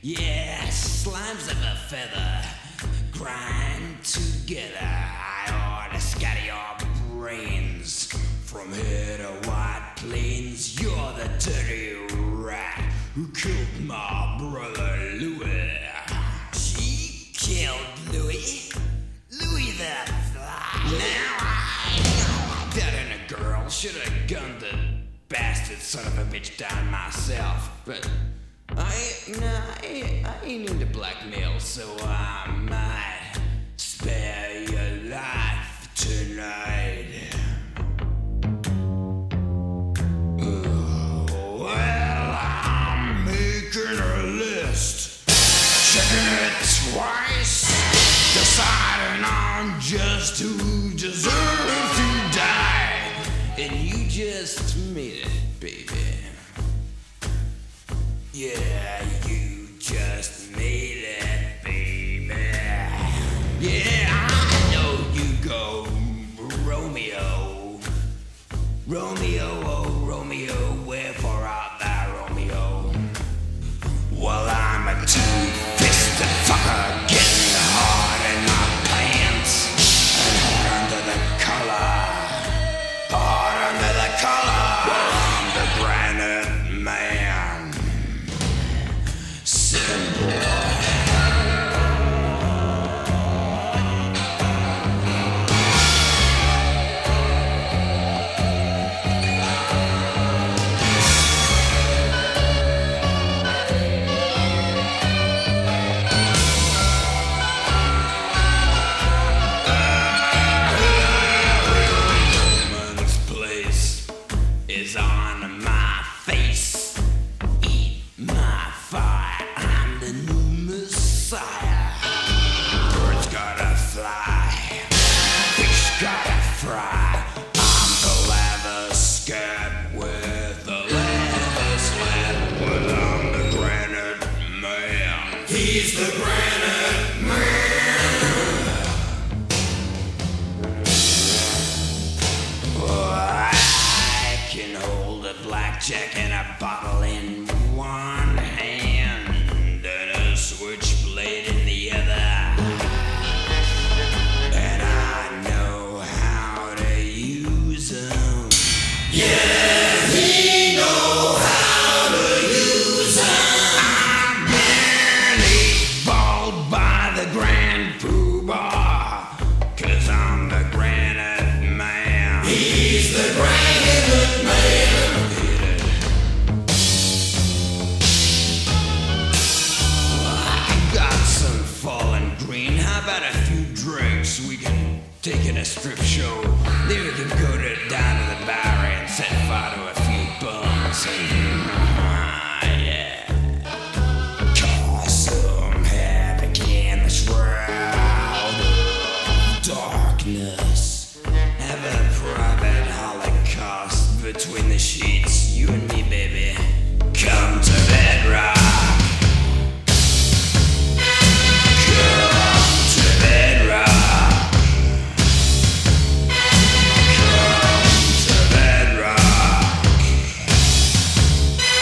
Yeah, slimes of a feather grind together. I ought to scatter your brains from here to White Plains. You're the dirty rat who killed my brother Louis. She killed Louis? Louis the Fly. Now I that ain't a girl. Should've gunned the bastard son of a bitch down myself. But I ain't into blackmail, so I might spare your life tonight. Well, I'm making a list, checking it twice, deciding on just who deserves to die. And you just made it, baby. Yeah, you just made it, baby. Yeah, I know you go, Romeo. Romeo, oh Romeo, wherefore art thou, Romeo? Well, I'm a two-fisted fucker, getting hard in my pants and hard under the collar. Hard under the collar. Well, I'm the granite man. Simple. Is on my face. Eat my fire. I'm the new Messiah. Birds gotta fly. Fish gotta fry. I'm the lava scat with the lava slat. Well, I'm the granite man. He's the granite man. I can hold a blackjack and a bottle in one hand and a switchblade in the other. And I know how to use them. Yeah, he know how to use them. I'm barely balled by the Grand Poobah, 'cause I'm the granite man. He's the granite man. I got some fallen green. How about a few drinks? We can take in a strip show. Then we can go down to the bar and set fire to a few bums. Yeah. Cause some havoc in the shroud of darkness. Have a private holocaust between the sheets. You and me, baby. Come to bedrock. Come to bedrock. Come to bedrock.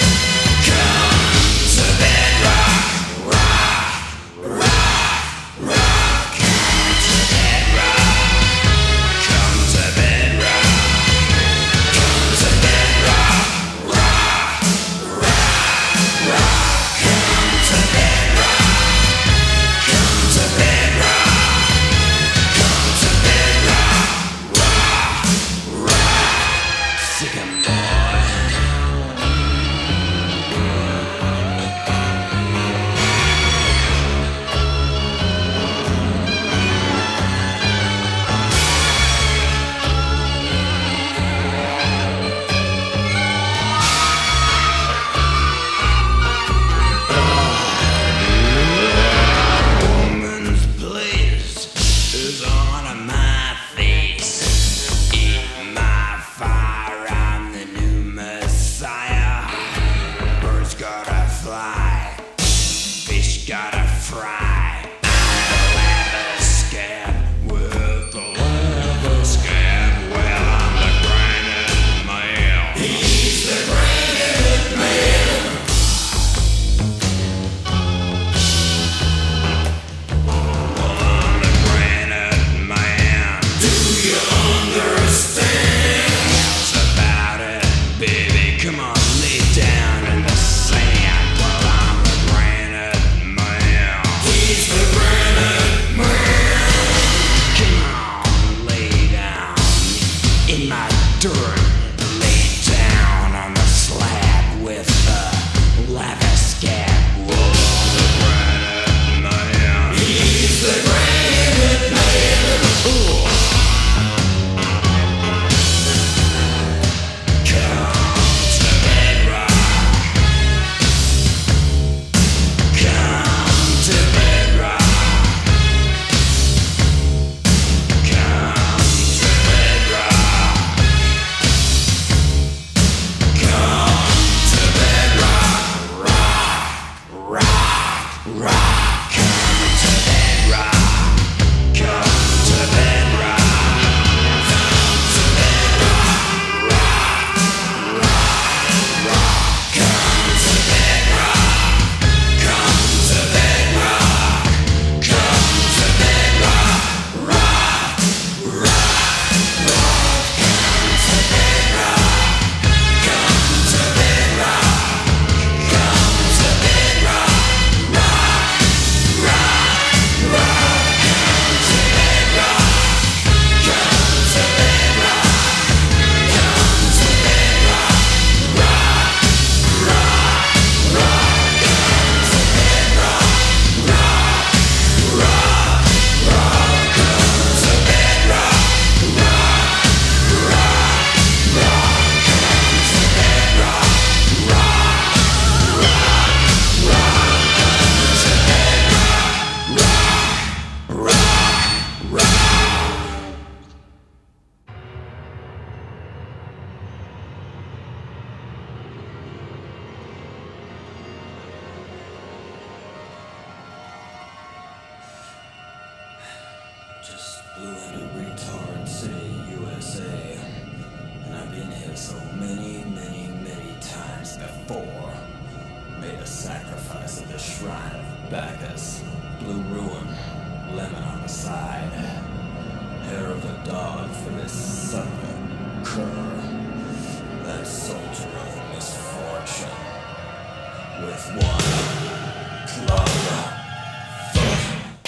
Blue-headed retard city, USA. And I've been here so many times before. Made a sacrifice at the shrine of Bacchus. Blue ruin, lemon on the side. Hair of a dog for this son of a cur. That soldier of misfortune. With one club foot.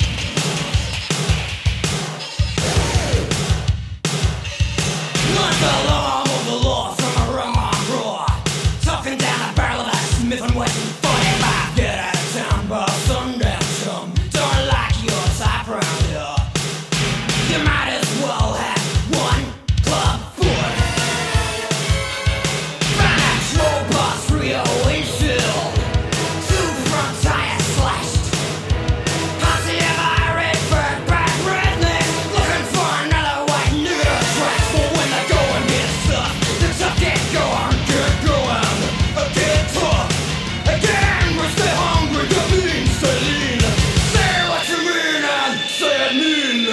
Like the alarm of the law from a wrong roar. Talking down a barrel of a Smith & Wesson 45. Get out of town by sundown, chum. Don't like your type round here. You might as well have one club foot. Find a troll boss through your windshield. Two front tires slashed. Posse of irate back rednecks looking for another white nigger to trash. But when the going gets tough, the tough get going, get going. Get tough, get angry, stay hungry, get mean, stay lean. Say what you mean and say it mean.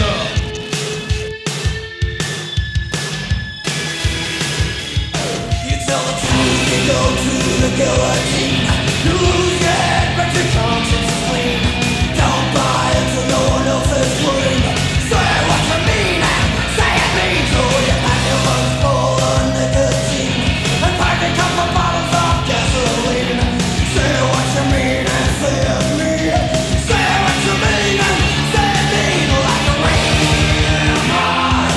You tell the truth, you go to the guillotine. You lose your head, but your conscience is clean. Don't buy into no one else's dream. Say what you mean and say it mean. So you pack your lungs full of nicotine and pack a couple bottles of gasoline. Say what you mean and say it mean. Say what you mean and say it mean. Like a ramrod,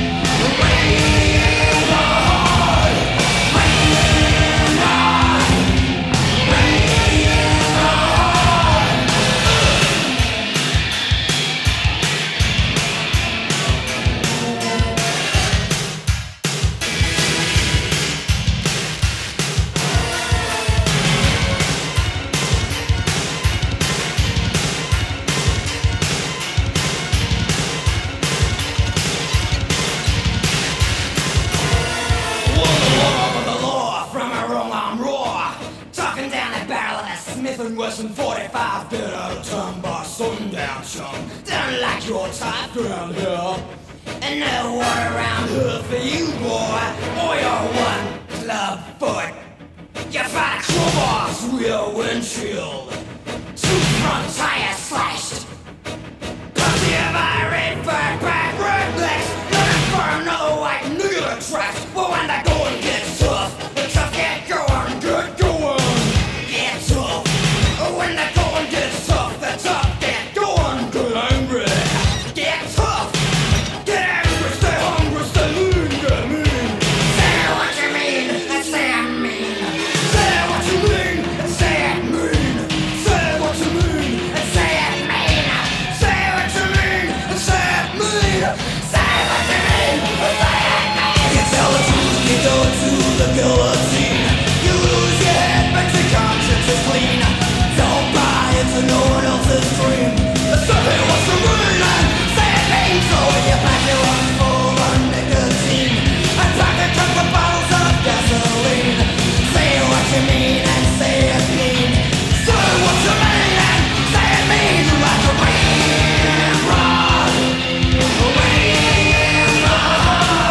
Smith & Wesson 45, get out of town by sundown, chum. Don't like your type around here. And no one around here for you, boy, or your one club foot. You find a crowbar through your windshield. Two front tires slashed. Posse of irate back rednecks looking for another white nigger to trash. But when the going gets tough, the tough get going, get going. Get tough. When the going gets tough, the tough get going, get angry. Get tough, get angry, stay hungry, stay lean, get mean. Say what you mean and say it mean. Say what you mean and say it mean. Say what you mean and say it mean. Say what you mean and say it mean. Say what you mean and say it mean. You tell the truth, you go to the guillotine. You lose your head, but your conscience is clean. Don't buy into no one else's dream. Say what you mean and say it mean. So when you pack your lungs full of nicotine and pack a couple bottles of gasoline, say what you mean and say it mean. Say what you mean and say it mean. Like a ramrod, ramrod.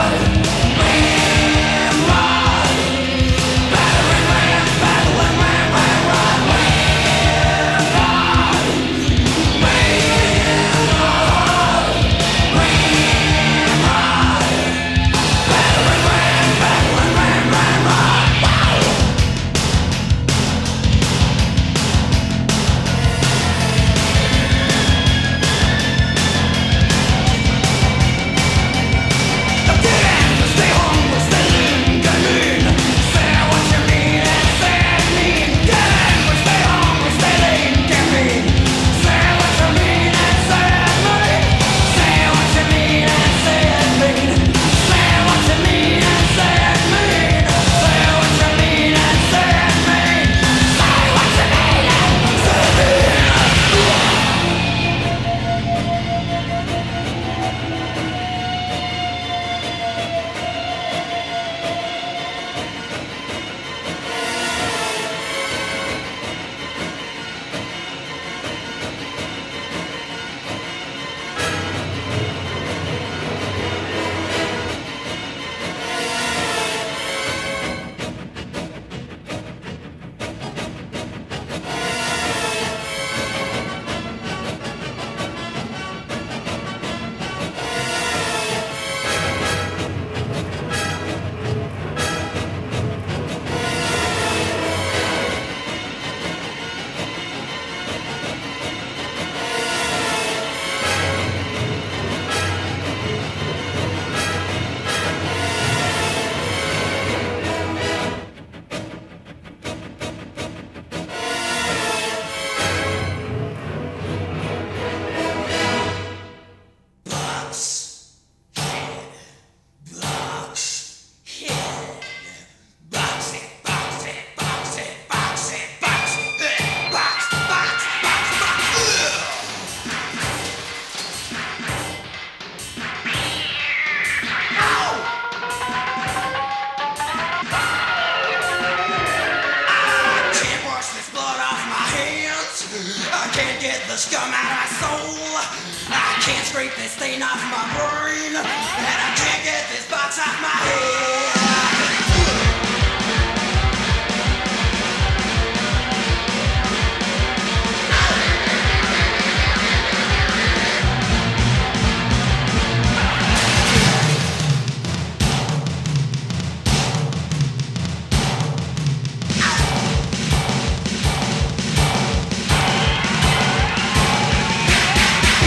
come out of my soul. I can't scrape this stain off my brain, and I can't get this box off my head.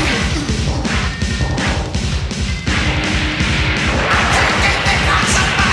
Box off my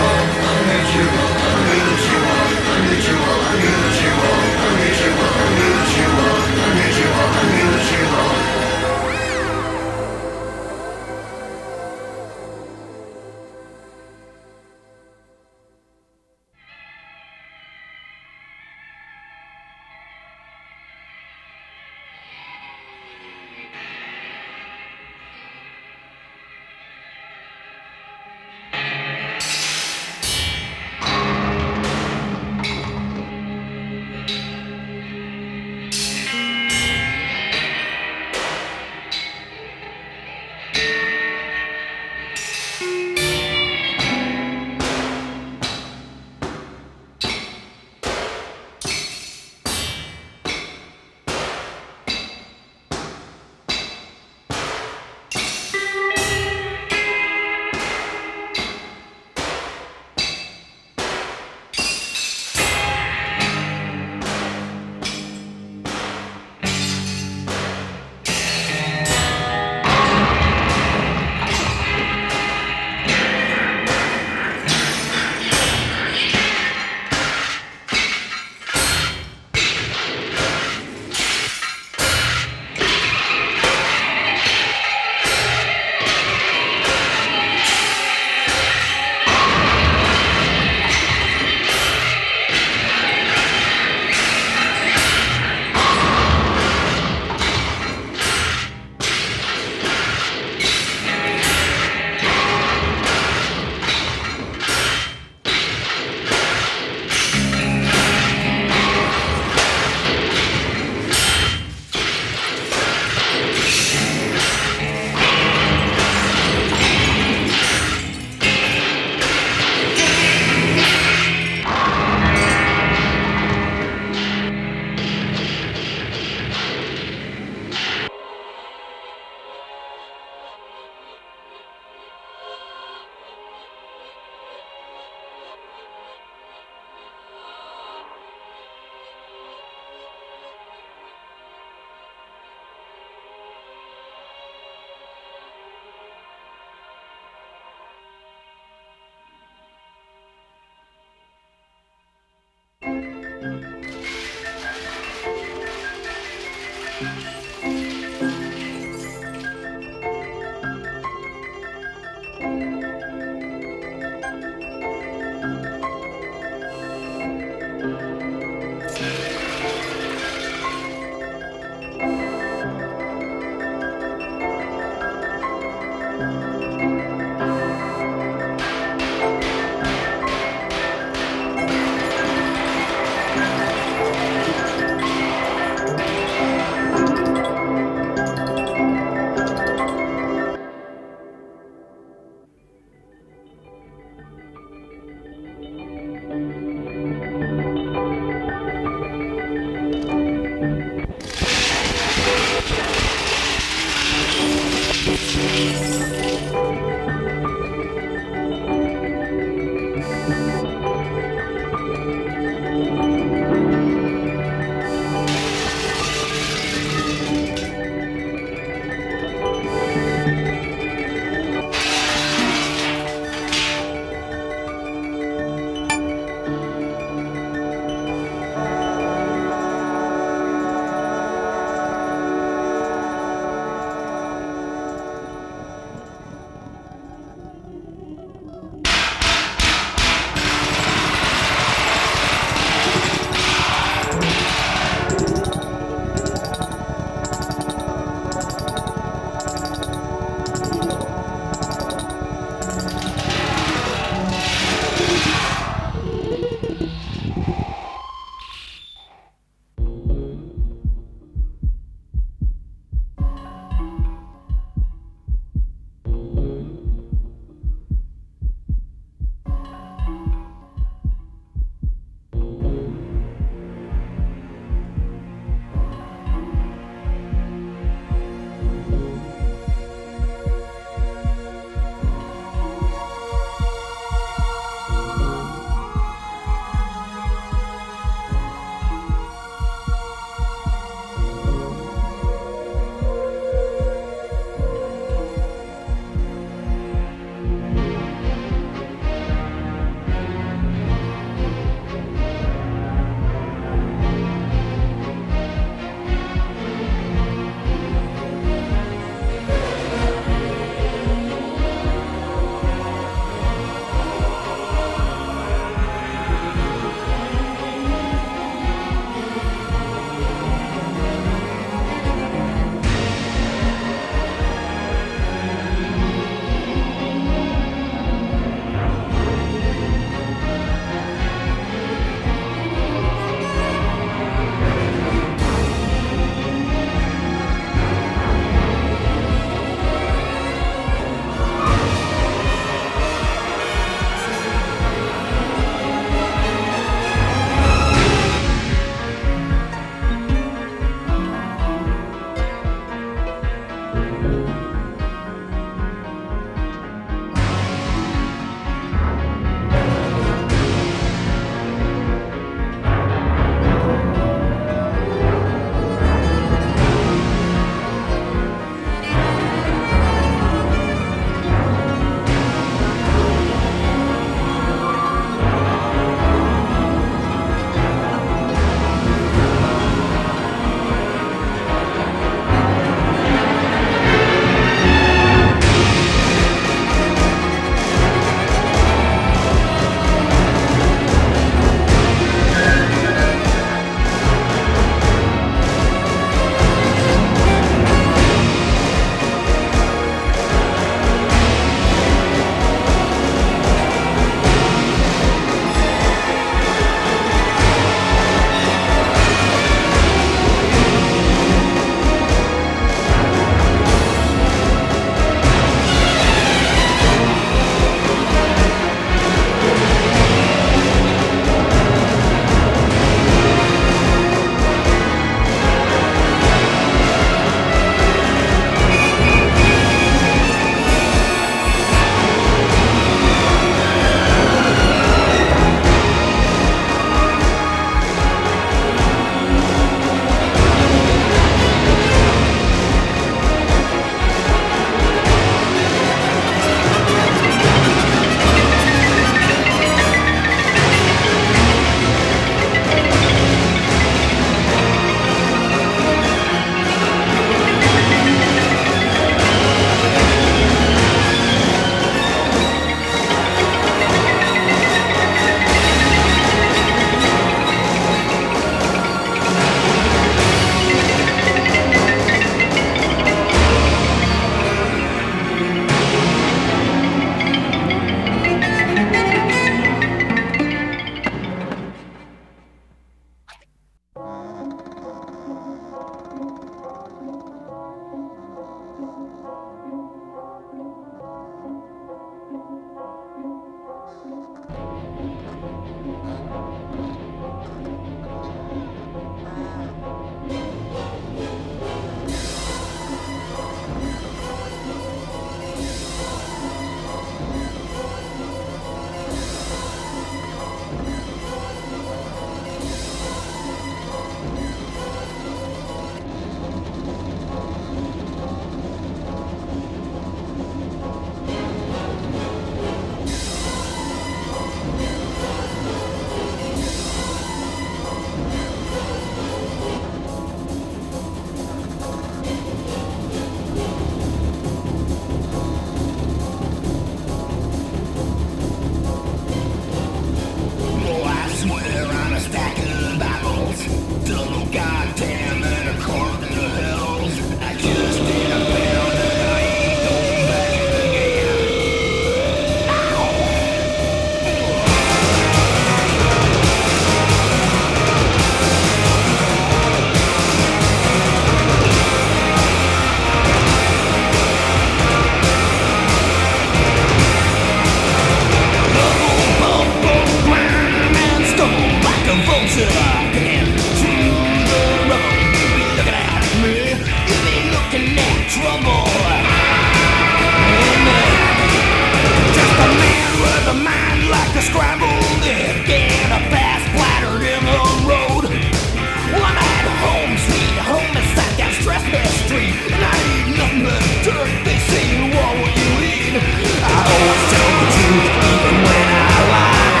scrambled again, a fast bladder in the road. Well, I'm at home, sweet home, it's that down Strasbourg Street, and I eat nothing but dirt. They say, what will you eat? I always tell the truth, even when I lie.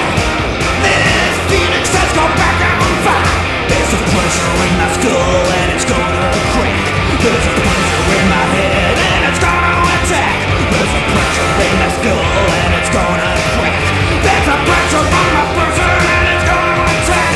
This Phoenix has gone back on fire. There's a pressure in my skull and it's gonna crack. There's a pressure in my head and it's gonna attack. There's a pressure in my skull and it's gonna crack. There's a pressure on my person and it's gonna attack.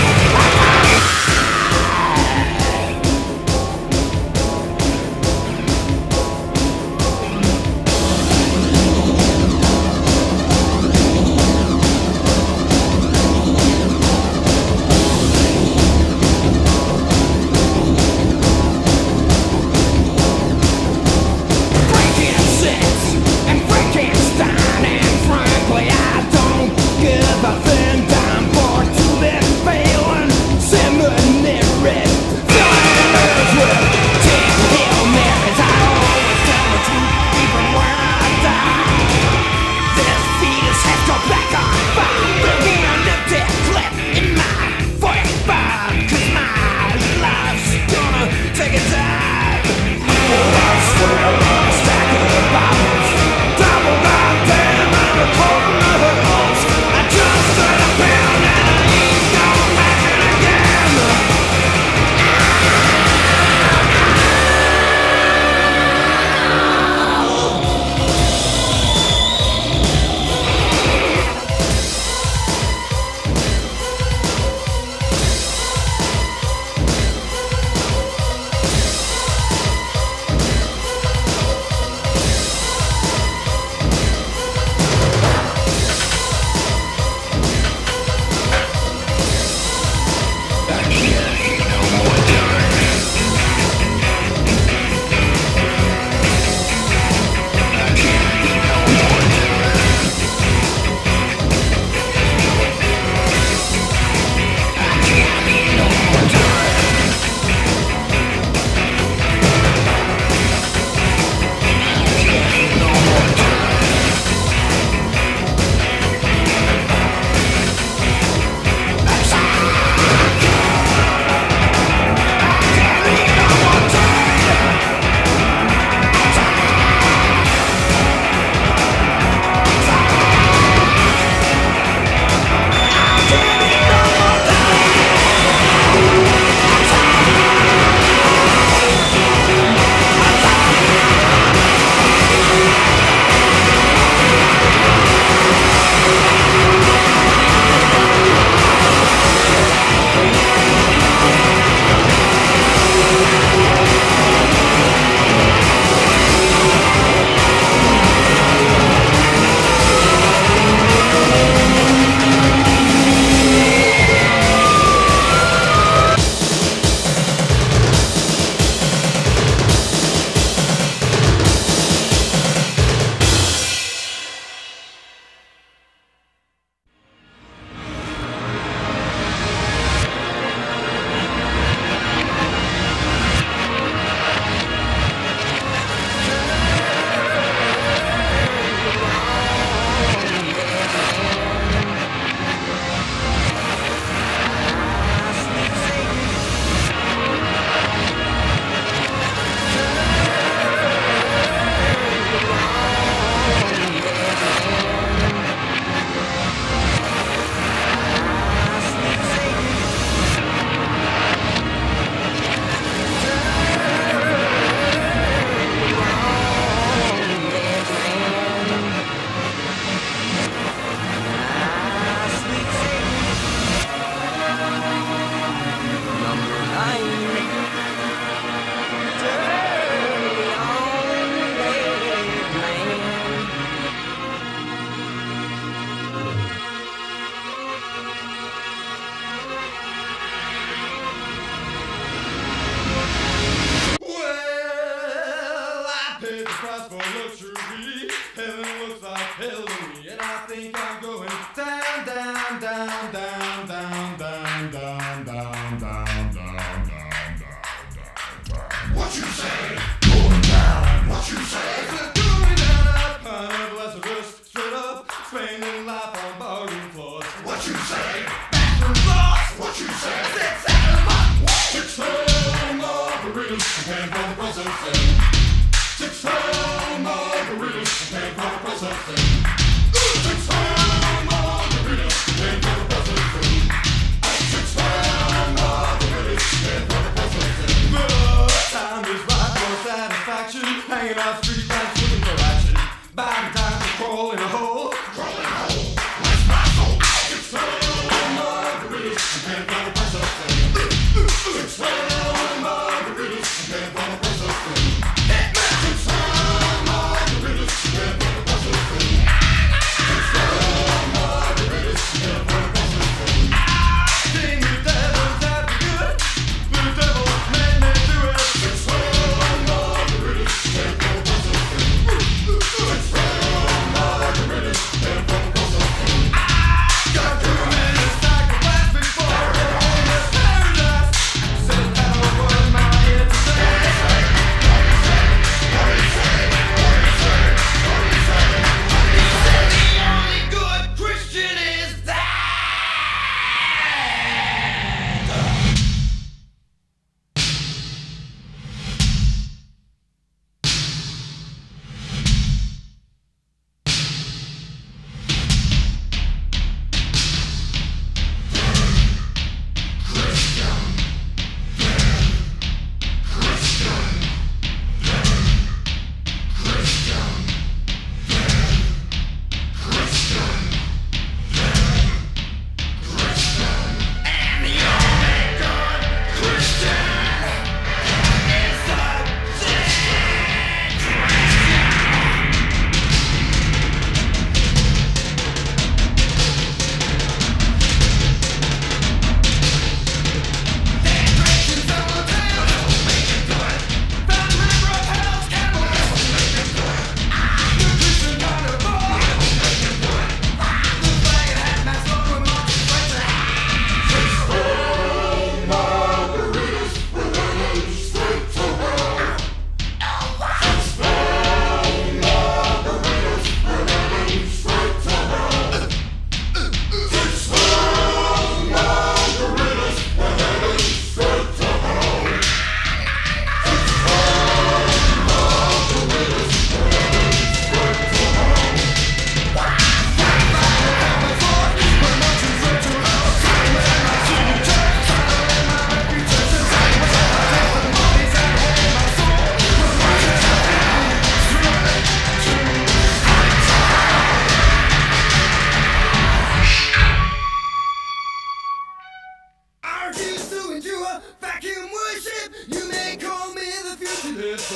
Spending life on barroom floors.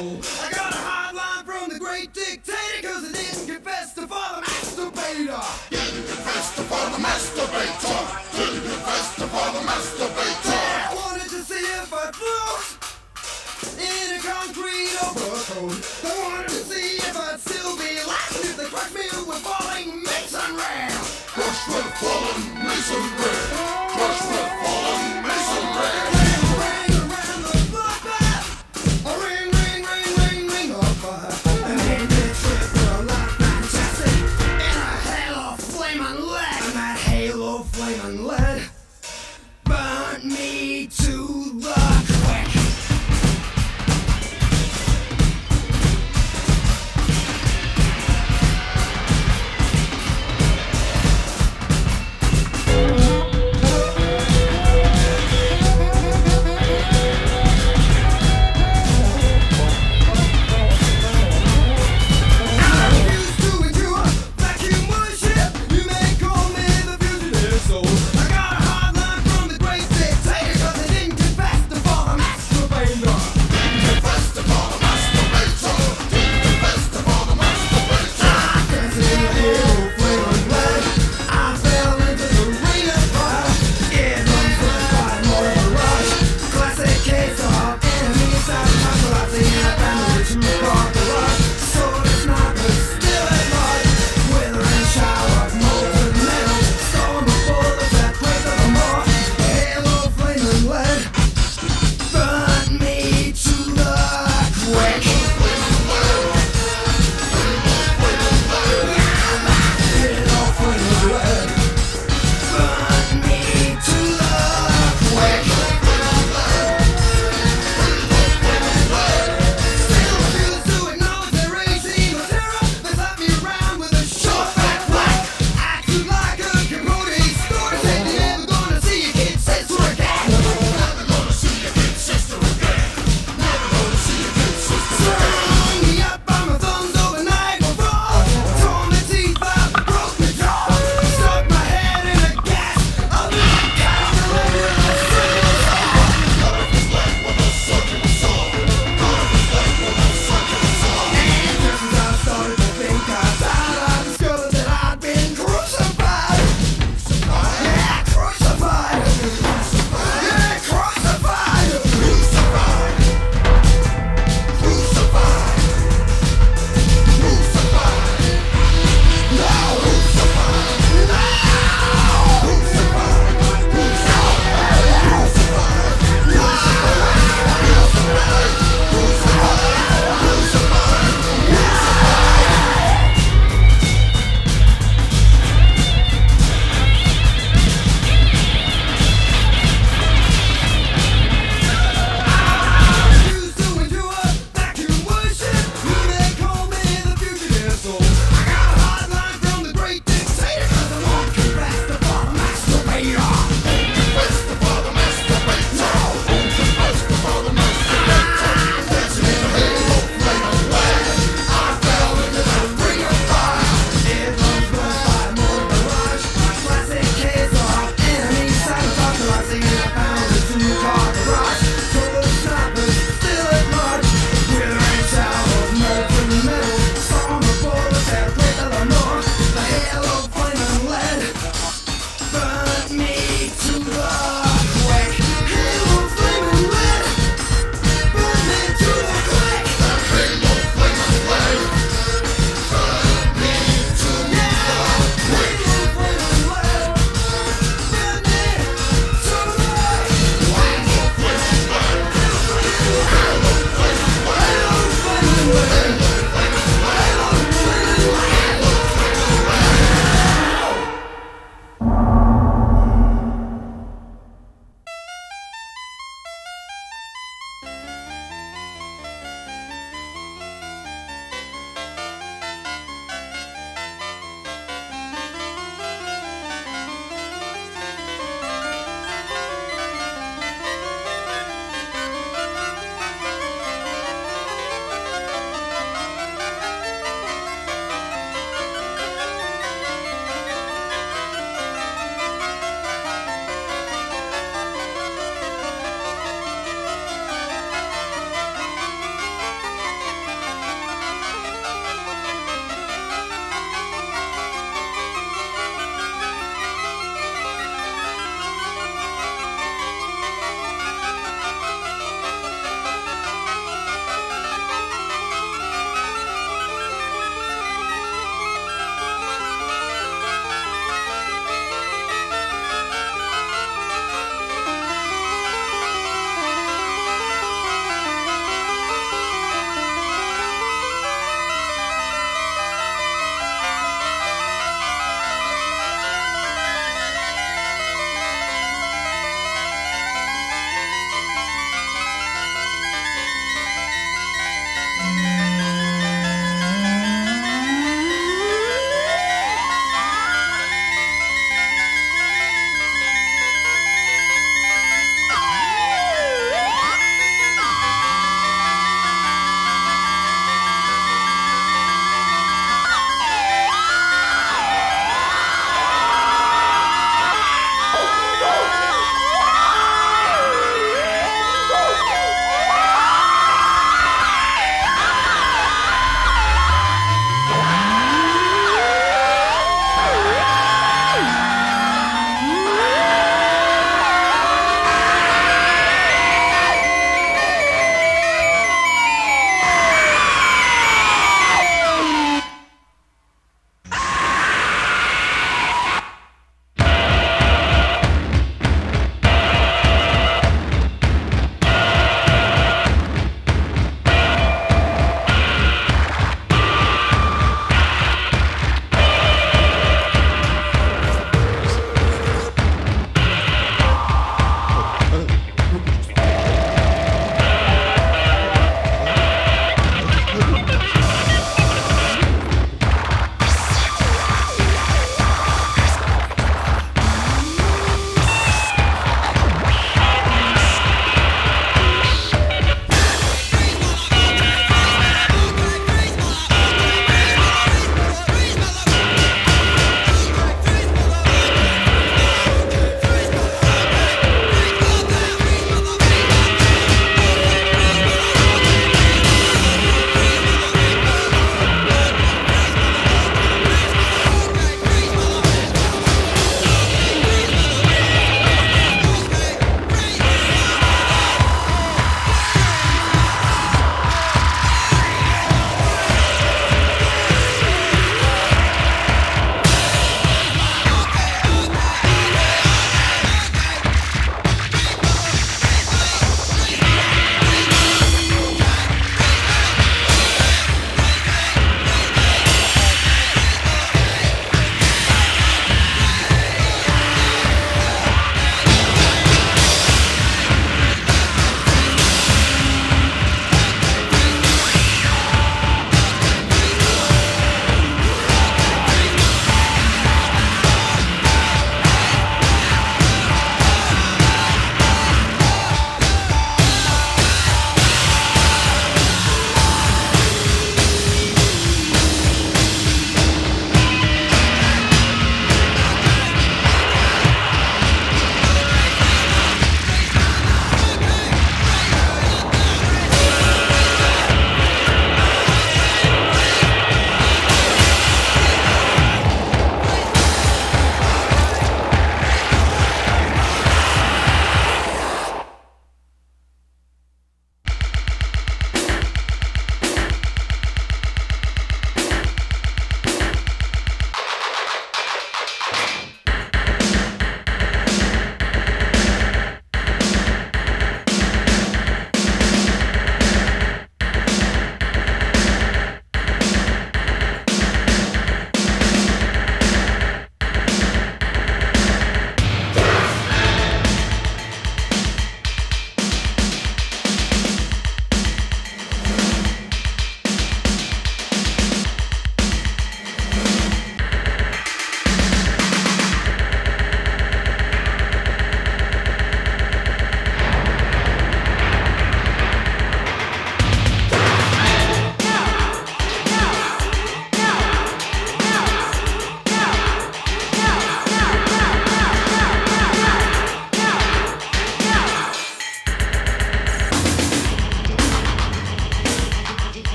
soul. I got a hotline from the great dictator, cause I didn't confess to Father Masturbator. Didn't confess to Father Masturbator. Didn't confess to Father Masturbator. I wanted to see if I'd float in a concrete overcoat. I wanted to see if I'd still be alive if they crushed me with falling mason rail. Crushed with fallen mason